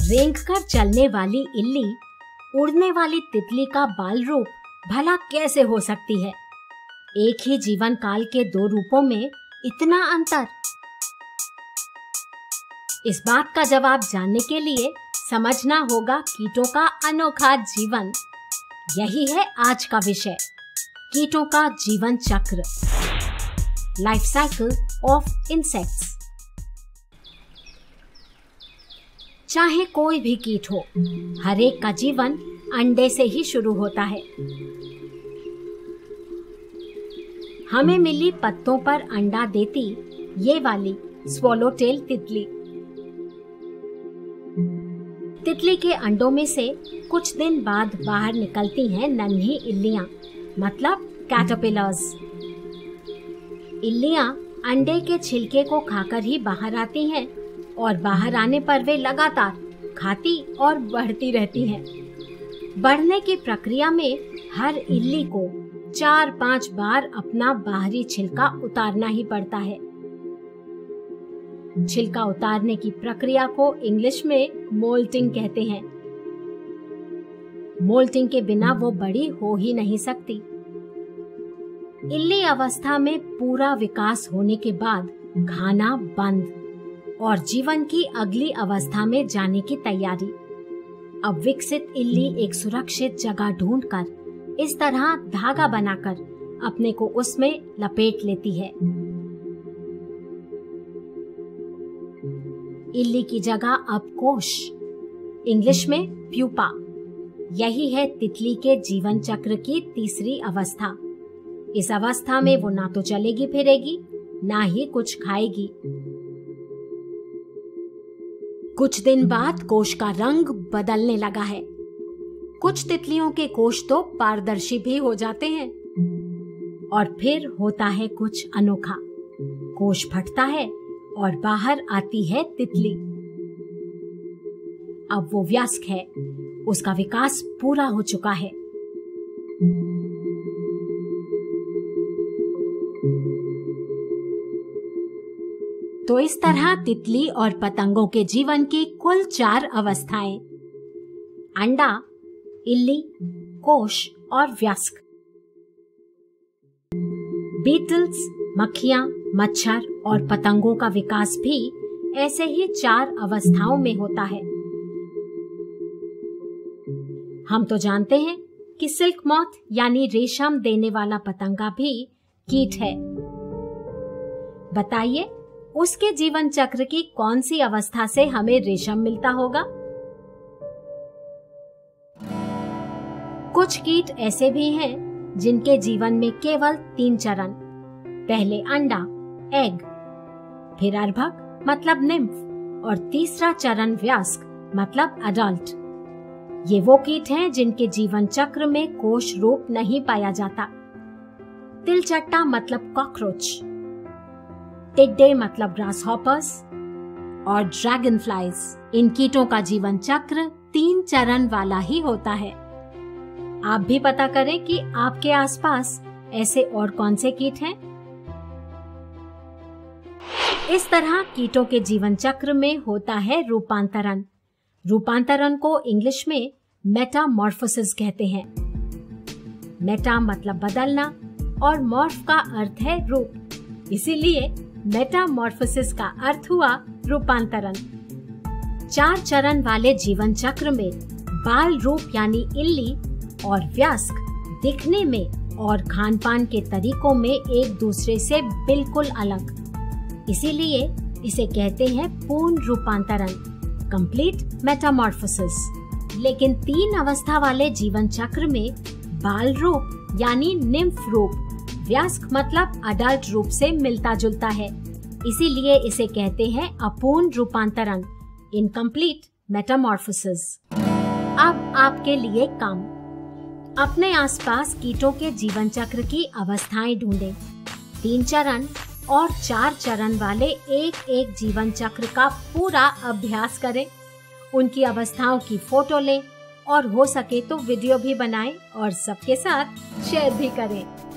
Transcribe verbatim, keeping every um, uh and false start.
रेंगकर चलने वाली इल्ली उड़ने वाली तितली का बाल रूप भला कैसे हो सकती है? एक ही जीवन काल के दो रूपों में इतना अंतर। इस बात का जवाब जानने के लिए समझना होगा कीटों का अनोखा जीवन। यही है आज का विषय, कीटों का जीवन चक्र, लाइफ साइकिल ऑफ इंसेक्ट्स। चाहे कोई भी कीट हो, हर एक का जीवन अंडे से ही शुरू होता है। हमें मिली पत्तों पर अंडा देती ये वाली स्वॉलोटेल तितली। तितली के अंडों में से कुछ दिन बाद बाहर निकलती हैं नन्ही इल्लियां, मतलब कैटरपिलर्स। इल्लियां अंडे के छिलके को खाकर ही बाहर आती हैं और बाहर आने पर वे लगातार खाती और बढ़ती रहती हैं। बढ़ने की प्रक्रिया में हर इल्ली को चार पांच बार अपना बाहरी छिलका उतारना ही पड़ता है। छिलका उतारने की प्रक्रिया को इंग्लिश में मोल्टिंग कहते हैं। मोल्टिंग के बिना वो बड़ी हो ही नहीं सकती। इल्ली अवस्था में पूरा विकास होने के बाद खाना बंद और जीवन की अगली अवस्था में जाने की तैयारी। अब विकसित इल्ली एक सुरक्षित जगह ढूंढकर इस तरह धागा बनाकर अपने को उसमें लपेट लेती है। इल्ली की जगह अब कोश, इंग्लिश में प्यूपा। यही है तितली के जीवन चक्र की तीसरी अवस्था। इस अवस्था में वो ना तो चलेगी फिरेगी, ना ही कुछ खाएगी। कुछ दिन बाद कोश का रंग बदलने लगा है। कुछ तितलियों के कोश तो पारदर्शी भी हो जाते हैं। और फिर होता है कुछ अनोखा। कोश फटता है और बाहर आती है तितली। अब वो वयस्क है, उसका विकास पूरा हो चुका है। तो इस तरह तितली और पतंगों के जीवन की कुल चार अवस्थाएं, अंडा, इल्ली, कोश और वयस्क। बीटल्स, मक्खियां, मच्छर और पतंगों का विकास भी ऐसे ही चार अवस्थाओं में होता है। हम तो जानते हैं कि सिल्क मॉथ यानी रेशम देने वाला पतंगा भी कीट है। बताइए उसके जीवन चक्र की कौन सी अवस्था से हमें रेशम मिलता होगा? कुछ कीट ऐसे भी हैं जिनके जीवन में केवल तीन चरण, पहले अंडा, एग, फिर अर्भक मतलब निम्फ और तीसरा चरण वयस्क मतलब अडल्ट। ये वो कीट हैं जिनके जीवन चक्र में कोश रूप नहीं पाया जाता। तिलचट्टा मतलब कॉकरोच, टिड्डे मतलब ग्रास हॉपर्स और ड्रैगन फ्लाइज। इन कीटों का जीवन चक्र तीन चरण वाला ही होता है। आप भी पता करें कि आपके आसपास ऐसे और कौन से कीट हैं। इस तरह कीटों के जीवन चक्र में होता है रूपांतरण। रूपांतरण को इंग्लिश में मेटामॉर्फोसिस कहते हैं। मेटा मतलब बदलना और मॉर्फ का अर्थ है रूप, इसीलिए मेटामॉर्फोसिस का अर्थ हुआ रूपांतरण। चार चरण वाले जीवन चक्र में बाल रूप यानी इल्ली और वयस्क दिखने में और खान पान के तरीकों में एक दूसरे से बिल्कुल अलग, इसीलिए इसे कहते हैं पूर्ण रूपांतरण, कंप्लीट मेटामॉर्फोसिस। लेकिन तीन अवस्था वाले जीवन चक्र में बाल रूप यानी निम्फ रूप वयस्क मतलब अडल्ट रूप से मिलता जुलता है, इसीलिए इसे कहते हैं अपूर्ण रूपांतरण, इनकम्प्लीट मेटामॉर्फोसिस। अब आपके लिए काम, अपने आसपास कीटों के जीवन चक्र की अवस्थाएं ढूंढें। तीन चरण और चार चरण वाले एक एक जीवन चक्र का पूरा अभ्यास करें। उनकी अवस्थाओं की फोटो लें और हो सके तो वीडियो भी बनाएं और सबके साथ शेयर भी करें।